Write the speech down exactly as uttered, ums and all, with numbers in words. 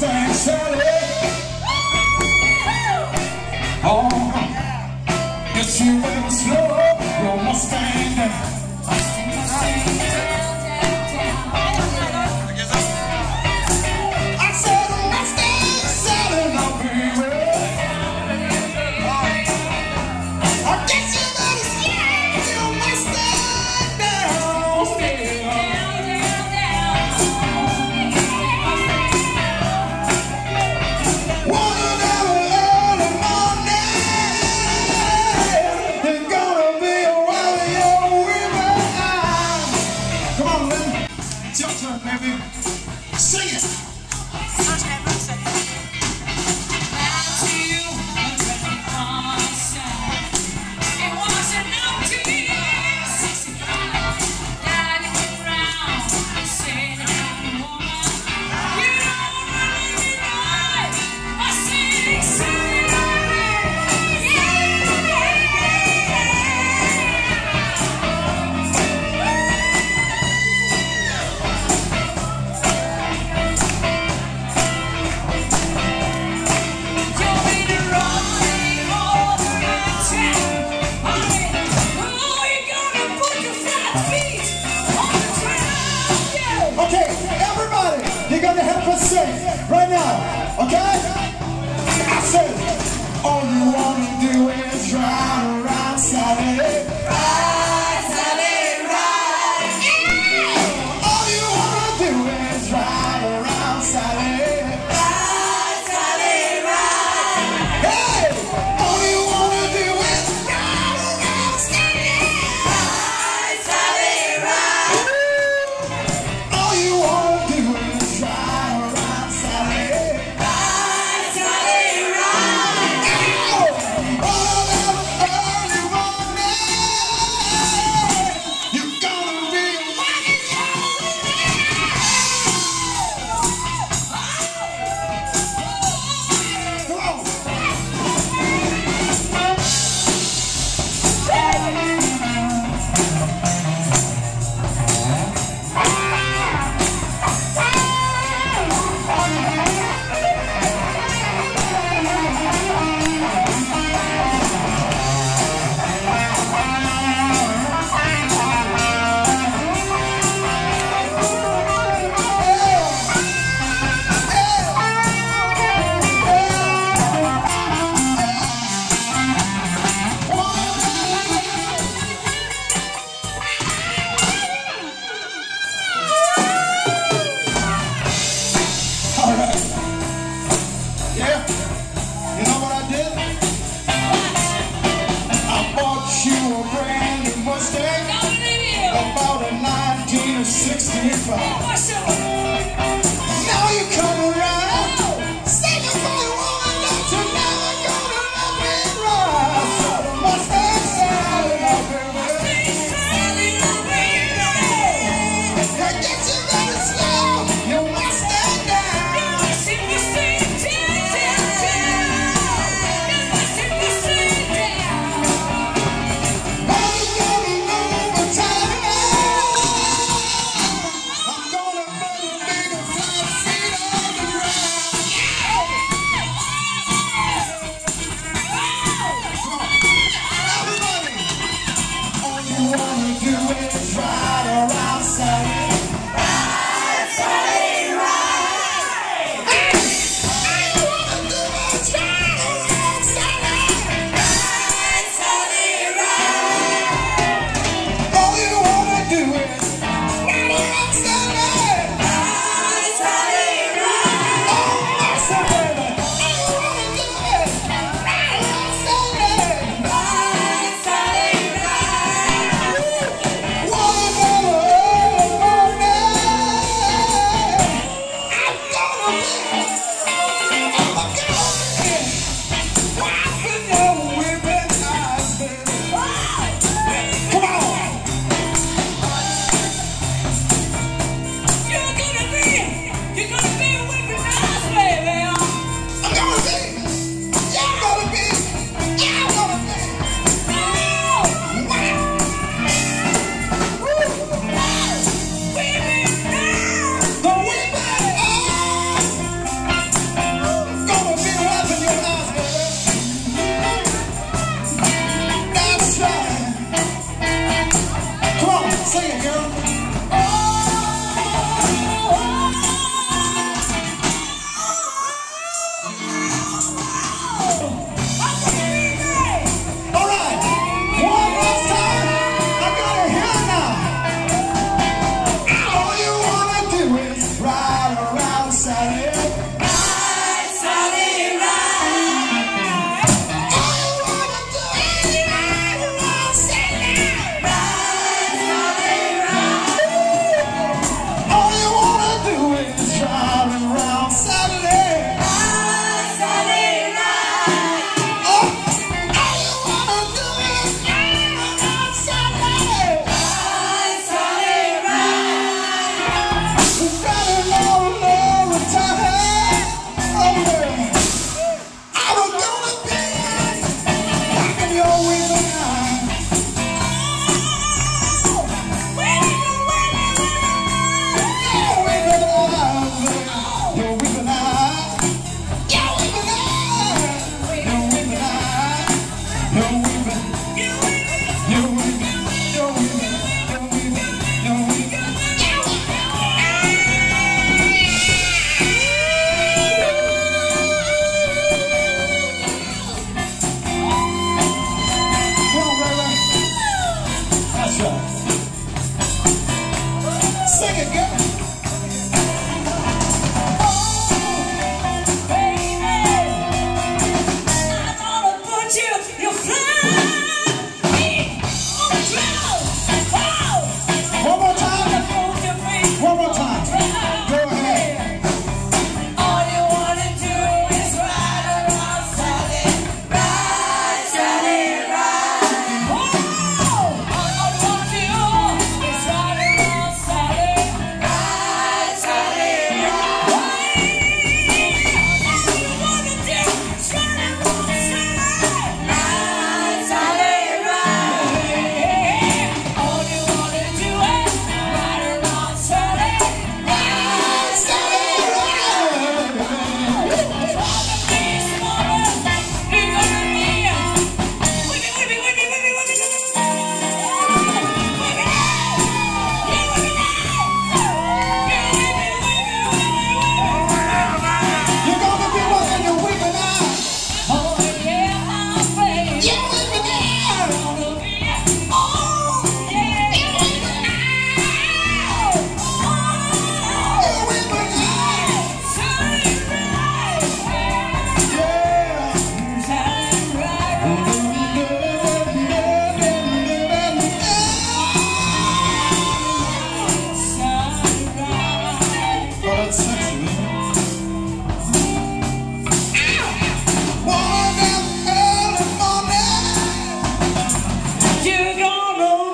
Mustang Sally. Oh, yes, you will slow your Mustang down. Sing it! Okay, everybody, you're gonna help us sing right now, okay? I said, all you wanna do is ride around Sally. Ride, Sally, ride. Yeah! All you wanna do is ride around Sally. Ride, Sally, ride. Hey! All you wanna do is ride around Sally. Ride, Sally, ride. All you wanna do is ride around Sally. Ride, Sally, ride. Oh, all of the early morning, you're gonna be walking about a nineteen sixty-five. Now you come around, sing it for the woman that you never gonna let me ride. So the Mustang Sally, my baby. I guess you gotta slow your Mustang down. What? You're gonna